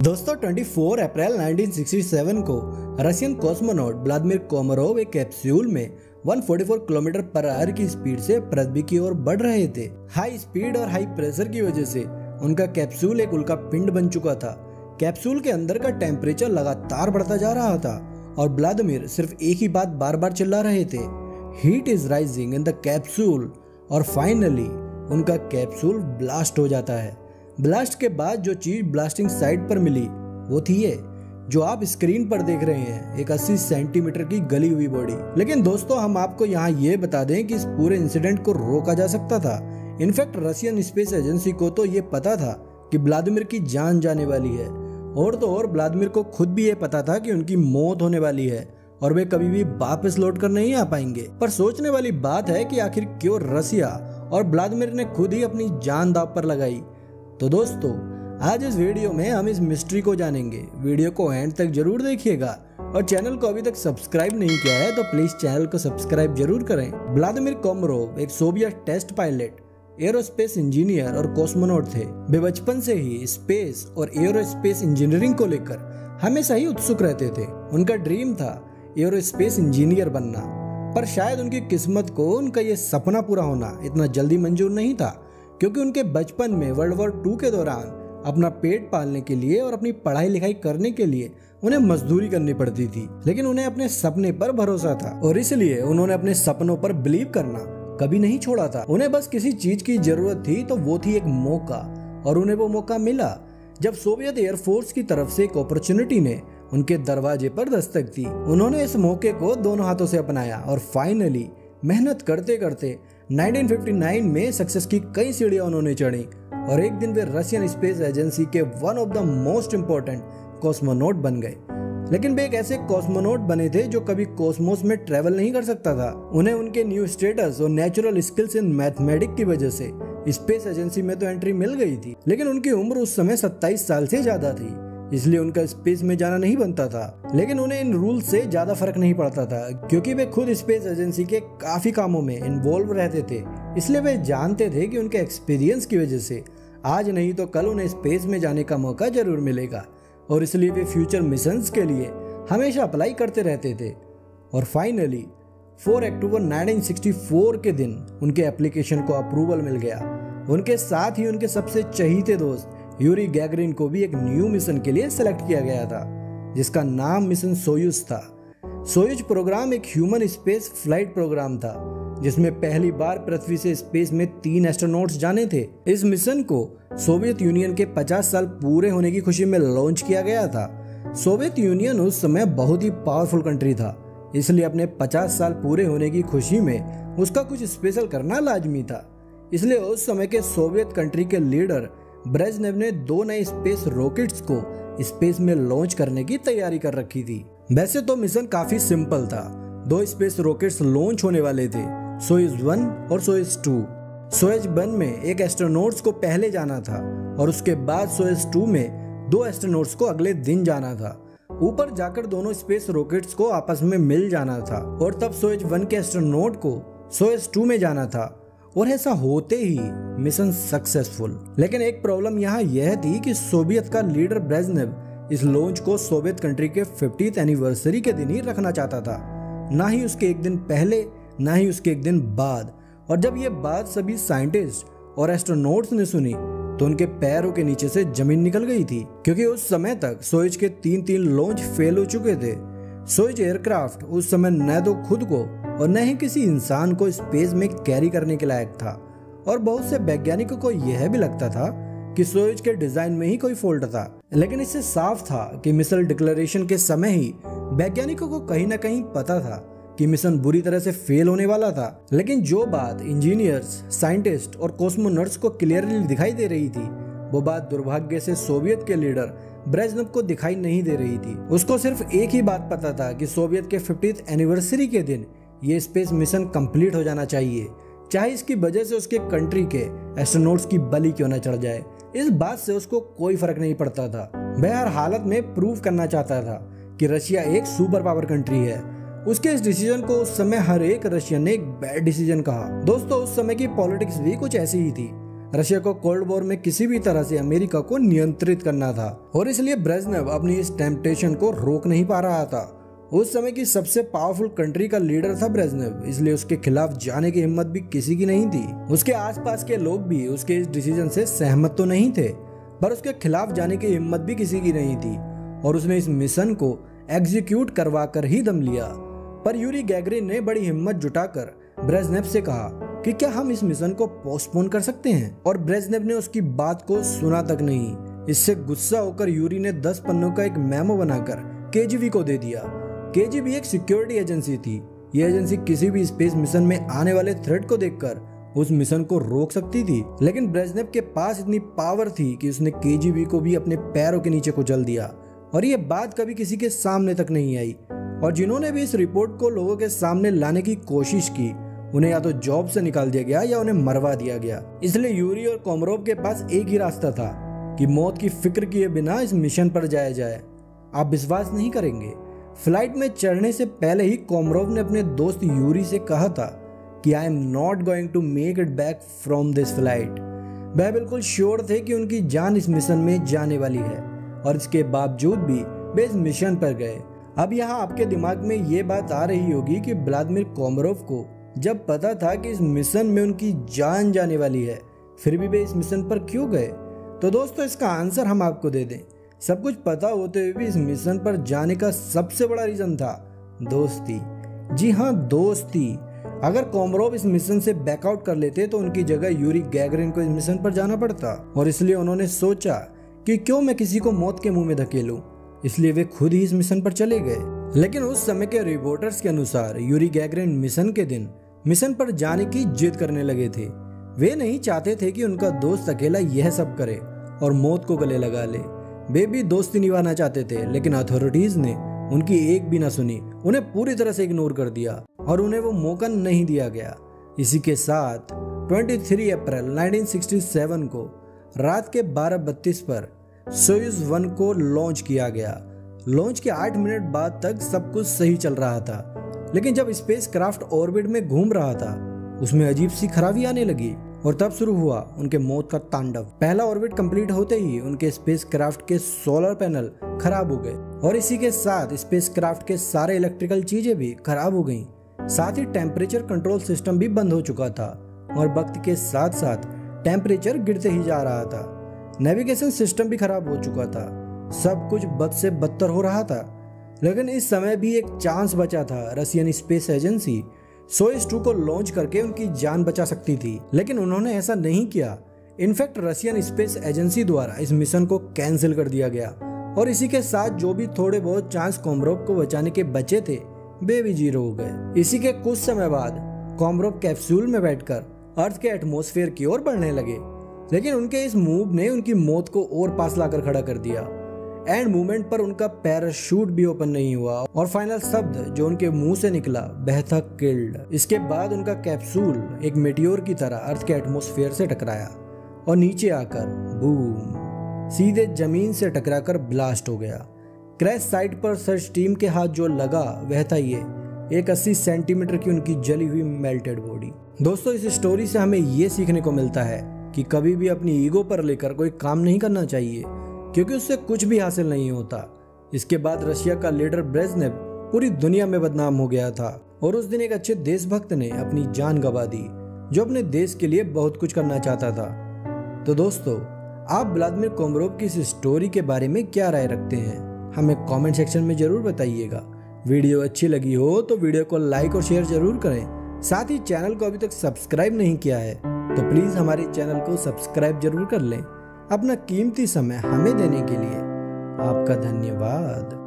दोस्तों 24 अप्रैल 1967 को रशियन कॉस्मोनॉट व्लादिमीर कोमारोव एक कैप्सूल में 144 किलोमीटर पर आवर की स्पीड से पृथ्वी की ओर बढ़ रहे थे। हाई स्पीड और हाई प्रेशर की वजह से उनका कैप्सूल एक उल्का पिंड बन चुका था। कैप्सूल के अंदर का टेम्परेचर लगातार बढ़ता जा रहा था और व्लादिमीर सिर्फ एक ही बात बार बार चिल्ला रहे थे, heat is rising in the capsule. और फाइनली उनका कैप्सूल ब्लास्ट हो जाता है। ब्लास्ट के बाद जो चीज ब्लास्टिंग साइट पर मिली वो थी ये जो आप स्क्रीन पर देख रहे हैं, एक 80 सेंटीमीटर की गली हुई बॉडी। लेकिन दोस्तों हम आपको यहाँ ये बता दें कि इस पूरे इंसिडेंट को रोका जा सकता था। इनफैक्ट रशियन स्पेस एजेंसी को तो ये पता था कि व्लादिमीर की जान जाने वाली है, और तो और व्लादिमीर को खुद भी ये पता था कि उनकी मौत होने वाली है और वे कभी भी वापस लौट कर नहीं आ पाएंगे। पर सोचने वाली बात है कि आखिर क्यों रसिया और व्लादिमीर ने खुद ही अपनी जान दांव पर लगाई। तो दोस्तों आज इस वीडियो में हम इस मिस्ट्री को जानेंगे। वीडियो को एंड तक जरूर देखिएगा और चैनल को अभी तक सब्सक्राइब नहीं किया है तो प्लीज चैनल को सब्सक्राइब जरूर करें। व्लादिमीर कोमारोव एक Soviet test pilot, aerospace engineer और कॉस्मोनॉट थे। वे बचपन से ही स्पेस और एरोस्पेस इंजीनियरिंग को लेकर हमेशा ही उत्सुक रहते थे। उनका ड्रीम था एरोस्पेस इंजीनियर बनना, पर शायद उनकी किस्मत को उनका ये सपना पूरा होना इतना जल्दी मंजूर नहीं था, क्योंकि उनके बचपन में वर्ल्ड वॉर 2 के दौरान अपना पेट पालने के लिए और अपनी पढ़ाई लिखाई करने के लिए उन्हें मजदूरी करनी पड़ती थी। लेकिन उन्हें अपने सपने पर भरोसा था और इसलिए उन्होंने अपने सपनों पर बिलीव करना कभी नहीं छोड़ा था। उन्हें बस किसी चीज की जरूरत थी तो वो थी एक मौका, और उन्हें वो मौका मिला जब सोवियत एयरफोर्स की तरफ से एक अपॉर्चुनिटी ने उनके दरवाजे पर दस्तक दी। उन्होंने इस मौके को दोनों हाथों से अपनाया और फाइनली मेहनत करते करते 1959 में सक्सेस की कई सीढ़ियां उन्होंने चढ़ी और एक दिन वे रशियन स्पेस एजेंसी के one of the most important cosmonaut बन गए। लेकिन वे एक ऐसे कॉस्मोनॉट बने थे जो कभी कॉस्मोस में ट्रेवल नहीं कर सकता था। उन्हें उनके न्यू स्टेटस और नेचुरल स्किल्स इन मैथमेटिक्स की वजह से स्पेस एजेंसी में तो एंट्री मिल गई थी, लेकिन उनकी उम्र उस समय 27 साल से ज्यादा थी, इसलिए उनका स्पेस में जाना नहीं बनता था। लेकिन उन्हें इन रूल से ज्यादा फर्क नहीं पड़ता था, क्योंकि वे खुद स्पेस एजेंसी के काफी कामों में इन्वॉल्व रहते थे। इसलिए वे जानते थे कि उनके एक्सपीरियंस की वजह से आज नहीं तो कल उन्हें स्पेस में जाने का मौका जरूर मिलेगा, और इसलिए वे फ्यूचर मिशंस के लिए हमेशा अप्लाई करते रहते थे। और फाइनली 4 अक्टूबर 1964 के दिन उनके एप्लीकेशन को अप्रूवल मिल गया। उनके साथ ही उनके सबसे चहीते दोस्त यूरी गैगरिन को भी एक न्यू मिशन के लिए सेलेक्ट किया गया था, जिसका नाम मिशन सोयुज था। सोयुज प्रोग्राम एक ह्यूमन स्पेस फ्लाइट प्रोग्राम था, जिसमें पहली बार पृथ्वी से स्पेस में 3 एस्ट्रोनॉट्स जाने थे। इस मिशन को सोवियत यूनियन के 50 साल पूरे होने की खुशी में लॉन्च किया गया था। सोवियत यूनियन उस समय बहुत ही पावरफुल कंट्री था, इसलिए अपने 50 साल पूरे होने की खुशी में उसका कुछ स्पेशल करना लाजमी था। इसलिए उस समय के सोवियत कंट्री के लीडर ब्रेजनेव ने 2 नए स्पेस रॉकेट्स को स्पेस में लॉन्च करने की तैयारी कर रखी थी। वैसे तो मिशन काफी सिंपल था। 2 स्पेस रॉकेट्स लॉन्च होने वाले थे, सोयुज 1 और सोयुज 2। सोयुज 1 में एक एस्ट्रोनॉट्स को पहले जाना था और उसके बाद सोयुज 2 में 2 एस्ट्रोनॉट्स को अगले दिन जाना था। ऊपर जाकर दोनों स्पेस रॉकेट्स को आपस में मिल जाना था और तब सोयुज 1 के एस्ट्रोनॉट को सोयुज 2 में जाना था, और ऐसा होते ही मिशन सक्सेसफुल। लेकिन एक प्रॉब्लम यहाँ यह थी कि सोवियत का लीडर ब्रेजनेव इस लॉन्च को सोवियत कंट्री के 50th एनिवर्सरी के दिन ही रखना चाहता था, ना ही उसके एक दिन पहले ना ही उसके एक दिन बाद। और जब ये बात सभी साइंटिस्ट और एस्ट्रोनॉट्स ने सुनी तो उनके पैरों के नीचे से जमीन निकल गई थी, क्योंकि उस समय तक सोयुज के 3 लॉन्च फेल हो चुके थे। सोयुज एयरक्राफ्ट उस समय न तो खुद को और न ही किसी इंसान को स्पेस में कैरी करने के लायक था, और बहुत से वैज्ञानिकों को यह भी लगता था कि सोयुज के डिजाइन में ही कोई फॉल्ट था। लेकिन इससे साफ था कि मिशन डिक्लेरेशन के समय ही वैज्ञानिकों को कहीं ना कहीं पता था कि मिशन बुरी तरह से फेल होने वाला था। लेकिन जो बात इंजीनियर्स, साइंटिस्ट और कॉस्मोनॉट्स को क्लियरली दिखाई दे रही थी, वो बात दुर्भाग्य से सोवियत के लीडर ब्रेजनेव को दिखाई नहीं दे रही थी। उसको सिर्फ एक ही बात पता था कि सोवियत के 50th एनिवर्सरी के दिन ये स्पेस मिशन कंप्लीट हो जाना चाहिए, चाहे इसकी वजह से उसके कंट्री के एस्ट्रोनॉट्स की बलि क्यों न चढ़ जाए। इस बात से उसको कोई फर्क नहीं पड़ता था। वह हर हालत में प्रूव करना चाहता था कि रशिया एक सुपर पावर कंट्री है। उसके इस डिसीजन को उस समय हर एक रशियन ने एक बैड डिसीजन कहा। दोस्तों उस समय की पॉलिटिक्स भी कुछ ऐसी ही थी। रशिया को कोल्ड वॉर में किसी भी तरह से अमेरिका को नियंत्रित करना था और इसलिए ब्रेजनेव अपनी इस टेम्पटेशन को रोक नहीं पा रहा था। उस समय की सबसे पावरफुल कंट्री का लीडर था ब्रेजनेव, इसलिए उसके खिलाफ जाने की हिम्मत भी किसी की नहीं थी। उसके आसपास के लोग भी उसके इस डिसीजन से सहमत तो नहीं थे, पर उसके खिलाफ जाने की हिम्मत भी किसी की नहीं थी और उसने इस मिशन को एग्जीक्यूट करवा कर ही दम लिया। पर यूरी गैगरिन ने बड़ी हिम्मत जुटाकर ब्रेजनेव से कहा कि क्या हम इस मिशन को पोस्टपोन कर सकते हैं, और ब्रेजनेव ने उसकी बात को सुना तक नहीं। इससे गुस्सा होकर यूरी ने 10 पन्नों का एक मेमो बनाकर केजीबी को दे दिया। केजीबी एक सिक्योरिटी एजेंसी थी। ये एजेंसी किसी भी स्पेस मिशन में आने वाले थ्रेट को देखकर उस मिशन को रोक सकती थी, लेकिन ब्रेजनेव के पास इतनी पावर थी कि उसने केजीबी को भी अपने पैरों के नीचे कुचल दिया और ये बात कभी किसी के सामने तक नहीं आई। और जिन्होंने भी इस रिपोर्ट को लोगों के सामने लाने की कोशिश की, उन्हें या तो जॉब से निकाल दिया गया या उन्हें मरवा दिया गया। इसलिए यूरी और कोमरोव के पास एक ही रास्ता था कि मौत की फिक्र किए बिना इस मिशन पर जाया जाए। आप विश्वास नहीं करेंगे, फ्लाइट में चढ़ने से पहले ही कोमरोव ने अपने दोस्त यूरी से कहा था कि I am not going to make it back from this flight. वह बिल्कुल श्योर थे कि उनकी जान इस मिशन में जाने वाली है और इसके बावजूद भी वे इस मिशन पर गए। अब यहाँ आपके दिमाग में ये बात आ रही होगी कि व्लादिमीर कोमरोव को जब पता था कि इस मिशन में उनकी जान जाने वाली है, फिर भी वे इस मिशन पर क्यों गए? तो दोस्तों, इसका आंसर हम आपको दे दें। सब कुछ पता होते हुए भी इस मिशन पर जाने का सबसे बड़ा रीजन था दोस्ती। जी हाँ, दोस्ती। अगर कोमरोव इस मिशन से बैकआउट कर लेते तो उनकी जगह यूरी गैगरिन को इस मिशन पर जाना पड़ता और इसलिए उन्होंने सोचा कि क्यों मैं किसी को मौत के मुंह में धकेलूं। इसलिए वे खुद ही इस मिशन पर चले गए। लेकिन उस समय के रिपोर्टर्स के अनुसार यूरी गैगरिन मिशन के दिन मिशन पर जाने की जिद करने लगे थे। वे नहीं चाहते थे कि उनका दोस्त अकेला यह सब करे और मौत को गले लगा ले। वे भी दोस्ती निभाना चाहते थे, लेकिन अथॉरिटीज ने उनकी एक भी ना सुनी, उन्हें पूरी तरह से इग्नोर कर दिया और उन्हें वो मौका नहीं दिया गया। इसी के साथ 23 अप्रैल 1967 को रात के 12:32 पर सोयूज 1 को लॉन्च किया गया। लॉन्च के 8 मिनट बाद तक सब कुछ सही चल रहा था, लेकिन जब स्पेस क्राफ्ट ऑर्बिट में घूम रहा था, उसमें अजीब सी खराबी आने लगी और तब शुरू हुआ उनके मौत का तांडव। पहला ऑर्बिट कंप्लीट होते ही उनके स्पेस क्राफ्ट के सोलर पैनल खराब हो गए और इसी के साथ स्पेस क्राफ्ट के सारे इलेक्ट्रिकल चीजें भी खराब हो गईं। साथ ही टेम्परेचर कंट्रोल सिस्टम भी बंद हो चुका था और वक्त के साथ साथ टेम्परेचर गिरते ही जा रहा था। नेविगेशन सिस्टम भी खराब हो चुका था। सब कुछ बद से बदतर हो रहा था। लेकिन इस समय भी एक चांस बचा था। रशियन स्पेस एजेंसी सोयूज 2 को लॉन्च करके उनकी जान बचा सकती थी, लेकिन उन्होंने ऐसा नहीं किया। इनफैक्ट रशियन स्पेस एजेंसी द्वारा इस मिशन को कैंसिल कर दिया गया और इसी के साथ जो भी थोड़े बहुत चांस कोमरोव को बचाने के बचे थे, वे भी 0 हो गए। इसी के कुछ समय बाद कोमरोव कैप्सूल में बैठकर अर्थ के एटमॉस्फेयर की ओर बढ़ने लगे, लेकिन उनके इस मूव ने उनकी मौत को और पास लाकर खड़ा कर दिया। एंड मूवमेंट पर उनका पैराशूट भी ओपन नहीं हुआ और फाइनल शब्द जो उनके मुंह से निकला वह था किल्ड। इसके बाद उनका कैप्सूल एक मेटियोर की तरह अर्थ के एटमॉस्फेयर से टकराया और नीचे आकर बूम सीधे जमीन से टकराकर ब्लास्ट हो गया। क्रैश साइट पर सर्च टीम के हाथ जो लगा वह था ये एक 80 सेंटीमीटर की उनकी जली हुई मेल्टेड बॉडी। दोस्तों, इस स्टोरी से हमें ये सीखने को मिलता है कि कभी भी अपनी ईगो पर लेकर कोई काम नहीं करना चाहिए, क्योंकि उससे कुछ भी हासिल नहीं होता। इसके बाद रशिया का लीडर ब्रेजनेव पूरी दुनिया में बदनाम हो गया था और उस दिन एक अच्छे देशभक्त ने अपनी जान गंवा दी, जो अपने देश के लिए बहुत कुछ करना चाहता था। तो दोस्तों, आप व्लादिमीर कोमरोव की इस स्टोरी के बारे में क्या राय रखते हैं? हमें कमेंट सेक्शन में जरूर बताइएगा। वीडियो अच्छी लगी हो तो वीडियो को लाइक और शेयर जरूर करें। साथ ही चैनल को अभी तक सब्सक्राइब नहीं किया है तो प्लीज हमारे चैनल को सब्सक्राइब जरूर कर लें। अपना कीमती समय हमें देने के लिए आपका धन्यवाद।